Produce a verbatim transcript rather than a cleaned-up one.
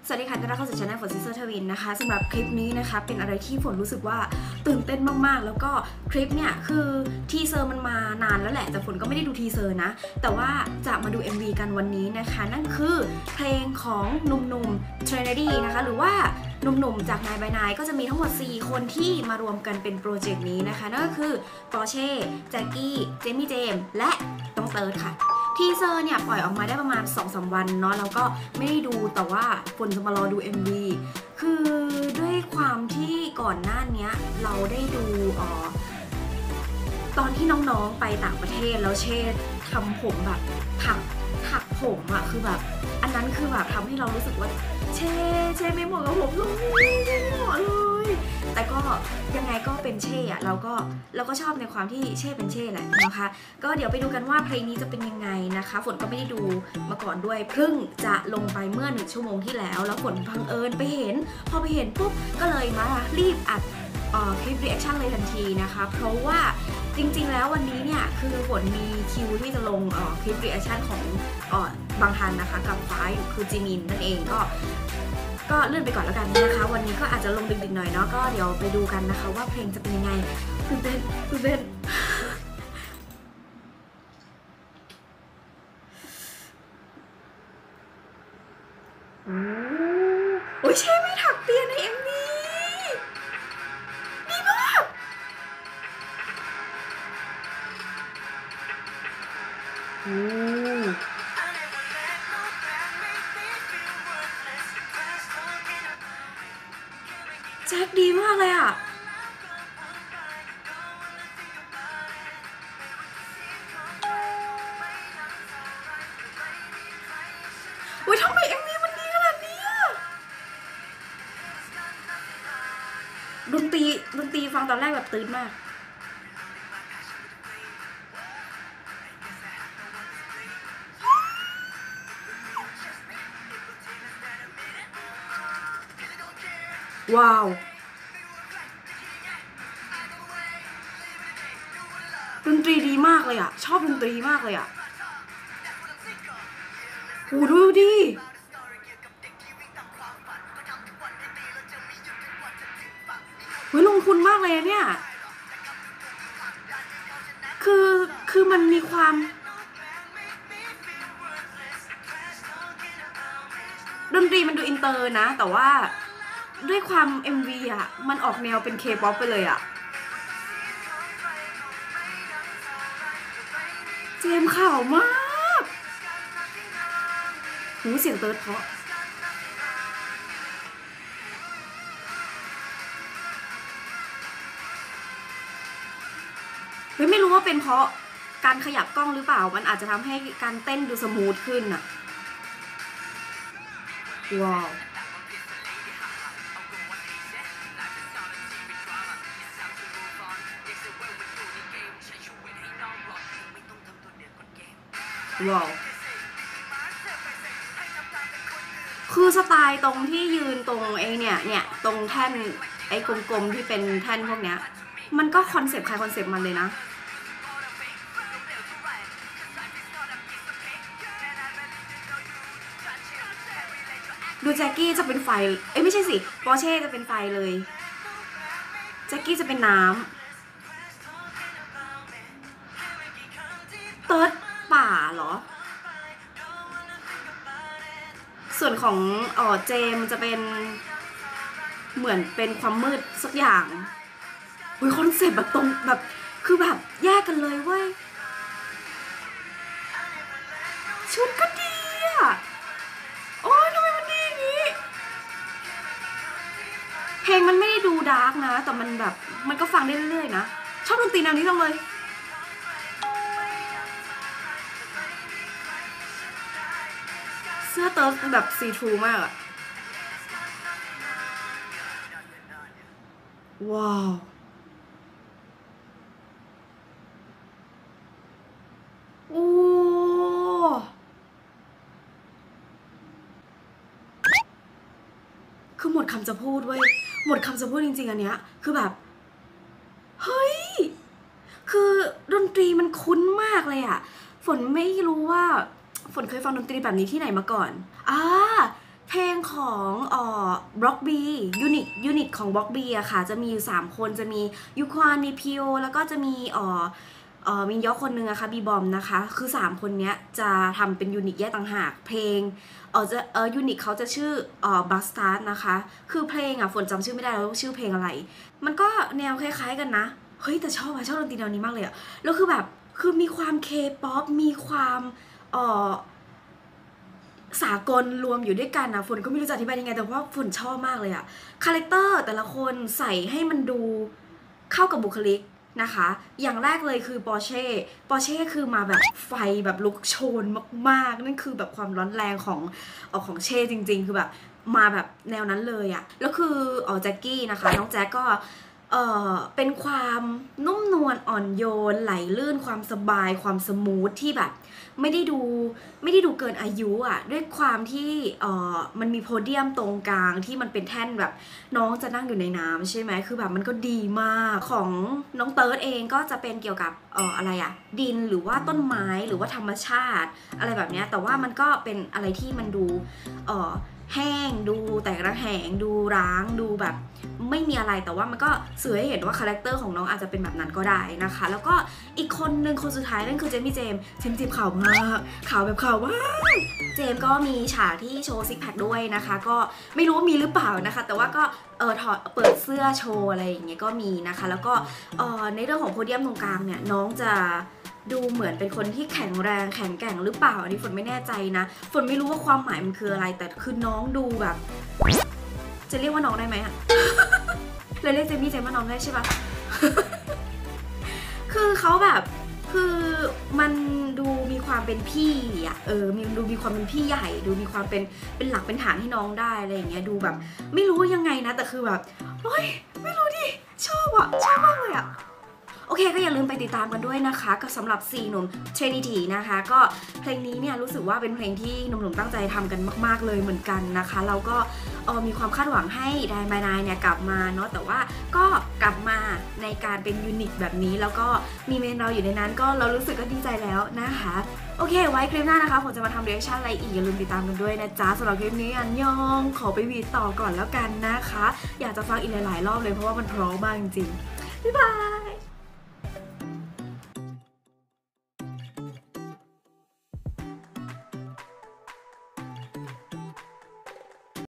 สวัสดีค่ะต้อนรับเข้าสู่ช่องฝนซิสเตอร์ทวินนะคะสำหรับคลิปนี้นะคะเป็นอะไรที่ฝนรู้สึกว่าตื่นเต้นมากๆแล้วก็คลิปเนี่ยคือทีเซอร์มันมานานแล้วแหละแต่ฝนก็ไม่ได้ดูทีเซอร์นะแต่ว่าจะมาดู เอ็ม วี กันวันนี้นะคะนั่นคือเพลงของหนุ่มๆ Trinity นะคะหรือว่าหนุ่มๆจากนายบายนายก็จะมีทั้งหมดสี่คนที่มารวมกันเป็นโปรเจกต์นี้นะคะนั่นก็คือปอร์เช่แจ็คกี้เจมี่เจมส์และน้องเติร์ดค่ะทีเซอร์เนี่ยปล่อยออกมาได้ประมาณ สองสาม วันเนาะแล้วก็ไม่ได้ดูแต่ว่าฝนจะมารอดู เอ็ม วี คือด้วยความที่ก่อนหน้านี้เราได้ดูอ๋อตอนที่น้องๆไปต่างประเทศแล้วเชษทำผมแบบถักถักผมอะคือแบบอันนั้นคือแบบทำให้เรารู้สึกว่าเชเชไม่เหมาะกับผมเลยไม่เหมาะเลยแต่ก็ยังไงก็เป็นเช่อะเราก็เราก็ชอบในความที่เช่เป็นเช่แหละนะคะก็เดี๋ยวไปดูกันว่าเพลงนี้จะเป็นยังไงนะคะฝนก็ไม่ได้ดูมาก่อนด้วยเพิ่งจะลงไปเมื่อหนึ่งชั่วโมงที่แล้วแล้วฝนบังเอิญไปเห็นพอไปเห็นปุ๊บก็เลยมารีบอัดคลิปรีแอคชั่นเลยทันทีนะคะเพราะว่าจริงๆแล้ววันนี้เนี่ยคือฝนมีคิวที่จะลงคลิปรีแอคชั่นของบางทันนะคะกับฟ้าคือจิมินนั่นเองก็ก็เลื่อนไปก่อนแล้วกันนะคะวันนี้ก็อาจจะลงดึกๆหน่อยเนาะก็เดี๋ยวไปดูกันนะคะว่าเพลงจะเป็นยังไงตื่นเต้นตื่นเต้นโอ้ยเช่ไม่ถักเปียใน เอ็ม วี ดีมากโอ้แจ็คดีมากเลยอ่ะโอ้ยทำไม เอ็ม วี มันดีขนาดนี้อ่ะดนตรีดนตรีฟังตอนแรกแบบตื่นมากว้าวดนตรีดีมากเลยอ่ะชอบดนตรีมากเลยอ่ะโหดูดิเฮ้ยลงทุนมากเลยเนี่ยคือคือมันมีความดนตรีมันดูอินเตอร์นะแต่ว่าด้วยความ เอ็ม วี อ่ะมันออกแนวเป็น K-pop ไปเลยอ่ะเจมข่าวมากหูเสียงเติร์ดเพราะเฮ้ยไม่รู้ว่าเป็นเพราะการขยับกล้องหรือเปล่ามันอาจจะทำให้การเต้นดูสมูทขึ้นอ่ะว้าวว้าวคือสไตล์ตรงที่ยืนตรงไอ้เนี่ยเนี่ยตรงแท่นไอ้กลมๆที่เป็นแท่นพวกเนี้ยมันก็คอนเซปต์ใครคอนเซปต์มันเลยนะดูแจ็คกี้จะเป็นไฟเอ้ยไม่ใช่สิปอร์เช่จะเป็นไฟเลยแจ็คกี้จะเป็นน้ำเติร์ดป่าเหรอส่วนของอ๋อเจมจะเป็นเหมือนเป็นความมืดสักอย่างอุ้ยคอนเซ็ปต์แบบตรงแบบคือแบบแยกกันเลยเว้ยชุดก็ดีอ่ะโอ้ยทำไมมันดีอย่างนี้เพลงมันไม่ได้ดูดาร์กนะแต่มันแบบมันก็ฟังได้เรื่อยๆนะชอบดนตรีแนวนี้จังเลยเสื้อเติร์ดแบบซีทรูมากอะว้าวโอ้คือหมดคำจะพูดเว้ยหมดคำจะพูดจริงๆอันเนี้ยคือแบบเฮ้ยคือดนตรีมันคุ้นมากเลยอะฝนไม่รู้ว่าฝนเคยฟังดนตรีแบบนี้ที่ไหนมาก่อนอ่าเพเพลงของเอ่อบล็อกบียูนิตยูนิตของบล็อกบีอะค่ะจะมีอยู่สามคนจะมียูควานมีพิโอแล้วก็จะมีเอ่อเอ่อมินยอกคนนึงอะค่ะบีบอมนะคะคือสามคนเนี้ยจะทำเป็นยูนิตแยกต่างหากเพลงเออจะเออยูนิตเขาจะชื่อเอ่อบัสตาร์ดนะคะคือเพลงอะฝนจำชื่อไม่ได้แล้วชื่อเพลงอะไรมันก็แนวคล้ายๆกันนะเฮ้ยแต่ชอบอะชอบดนตรีแนวนี้มากเลยอะแล้วคือแบบคือมีความเคป๊อปมีความเอ่อสากลรวมอยู่ด้วยกันนะฝนก็ไม่รู้จะอธิบายยังไงแต่ว่าฝนชอบมากเลยอะคาแรคเตอร์แต่ละคนใส่ให้มันดูเข้ากับบุคลิกนะคะอย่างแรกเลยคือปอร์เช่ปอร์เช่คือมาแบบไฟแบบลุกโชนมากๆนั่นคือแบบความร้อนแรงของเอ่อของเช่จริงๆคือแบบมาแบบแนวนั้นเลยอะแล้วคือเอ๋อแจ็คกี้นะคะน้องแจ็คก็เออเป็นความนุ่มนวลอ่อนโยนไหลลื่นความสบายความสมูทที่แบบไม่ได้ดูไม่ได้ดูเกินอายุอ่ะด้วยความที่เออมันมีโพเดียมตรงกลางที่มันเป็นแท่นแบบน้องจะนั่งอยู่ในน้ำใช่ไหมคือแบบมันก็ดีมากของน้องเติร์ดเองก็จะเป็นเกี่ยวกับเอออะไรอ่ะดินหรือว่าต้นไม้หรือว่าธรรมชาติอะไรแบบนี้แต่ว่ามันก็เป็นอะไรที่มันดูเออแห้งดูแตกระแหงดูร้างดูแบบไม่มีอะไรแต่ว่ามันก็สื่อให้เห็นว่าคาแรคเตอร์ของน้องอาจจะเป็นแบบนั้นก็ได้นะคะแล้วก็อีกคนนึงคนสุดท้ายนั่นคือเจมี่เจมส์เจมส์จีบขาวมากขาวแบบขาวมากเจมส์ก็มีฉากที่โชว์ซิกแพคด้วยนะคะก็ไม่รู้ว่ามีหรือเปล่านะคะแต่ว่าก็เออถอดเปิดเสื้อโชว์อะไรอย่างเงี้ยก็มีนะคะแล้วก็เออในเรื่องของโพเดียมตรงกลางเนี่ยน้องจะดูเหมือนเป็นคนที่แข็งแรงแข็งแกร่งหรือเปล่าอันนี้ฝนไม่แน่ใจนะฝนไม่รู้ว่าความหมายมันคืออะไรแต่คือน้องดูแบบจะเรียกว่าน้องได้ไหมอะ เลยเรียกเจมี่เจมว่าน้องได้ใช่ปะ คือเขาแบบคือมันดูมีความเป็นพี่อะเออมีดูมีความเป็นพี่ใหญ่ดูมีความเป็นเป็นหลักเป็นฐานให้น้องได้อะไรอย่างเงี้ยดูแบบไม่รู้ยังไงนะแต่คือแบบเฮ้ยไม่รู้ดิชอบอะชอบมากเลยอะโอเคก็อย่าลืมไปติดตามกันด้วยนะคะกับสำหรับสี่หนุ่ม Trinity นะคะก็เพลงนี้เนี่ยรู้สึกว่าเป็นเพลงที่หนุ่มๆตั้งใจทำกันมากๆเลยเหมือนกันนะคะเราก็เออมีความคาดหวังให้ไดมายนายเนี่ยกลับมาเนาะแต่ว่าก็กลับมาในการเป็นยูนิตแบบนี้แล้วก็มีเมนเราอยู่ในนั้นก็เรารู้สึกก็ดีใจแล้วนะคะโอเคไว้คลิปหน้านะคะผมจะมาทำเรีแอคชั่นอะไรอีกอย่าลืมติดตามกันด้วยนะจ๊ะสำหรับคลิปนี้อันยองขอไปวีดต่อก่อนแล้วกันนะคะอยากจะฟังอีกหลายๆรอบเลยเพราะว่ามันเพราะมากจริงๆบ๊ายบาย